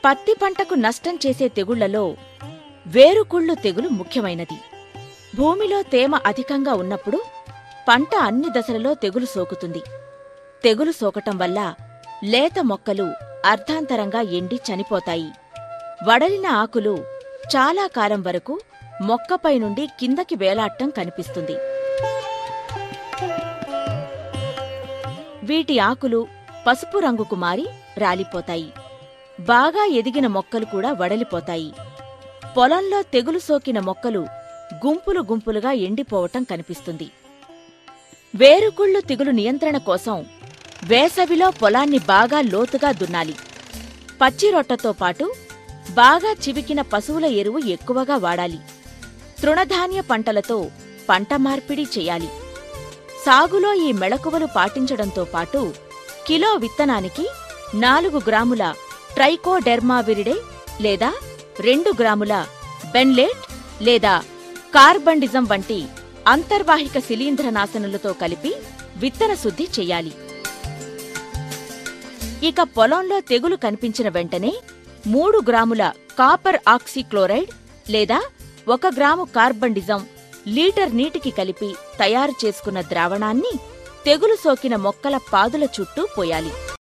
పత్తి పంటకు నష్టం చేసే తెగుళ్లలో వేరుకుళ్ళు తెగులు ముఖ్యమైనది. భూమిలో తేమ అధికంగా ఉన్నప్పుడు పంట అన్ని దశలలో తెగులు సోకుతుంది. తెగులు సోకటం వల్ల లేత మొక్కలు అర్ధాంతరంగా ఎండి చనిపోతాయి. వడలిన ఆకులు చాలా కాలం వరకు మొక్కపై నుండి కిందకి వేలాడటం కనిపిస్తుంది. వీటి ఆకులు పసుపు రంగుకు మారి రాలిపోతాయి. బాగా ఎదిగిన మొక్కలు కూడా వడలిపోతాయి. పొలంలో తెగులు సోకిన మొక్కలు గుంపులు గుంపులుగా ఎండిపోవటం కనిపిస్తుంది. వేరుకుళ్ళు తెగులు నియంత్రణ కోసం వేసవిలో పొలాన్ని బాగా లోతుగా దున్నాలి. పచ్చిరొట్టతో పాటు బాగా చివికిన పశువుల ఎరువు ఎక్కువగా వాడాలి. తృణధాన్య పంటలతో పంట మార్పిడి చెయ్యాలి. సాగులో ఈ మెళకువలు పాటించడంతో పాటు కిలో విత్తనానికి 4 గ్రాముల ట్రైకోడెర్మావిరిడే లేదా 2 గ్రాముల బెన్లేట్ లేదా కార్బండిజం వంటి అంతర్వాహిక శిలీంధ్రనాశనులతో కలిపి విత్తన శుద్ధి చెయ్యాలి. ఇక పొలంలో తెగులు కనిపించిన వెంటనే 3 గ్రాముల కాపర్ ఆక్సీక్లోరైడ్ లేదా 1 గ్రాము కార్బండిజం లీటర్ నీటికి కలిపి తయారు చేసుకున్న ద్రావణాన్ని తెగులు సోకిన మొక్కల పాదుల చుట్టూ పోయాలి.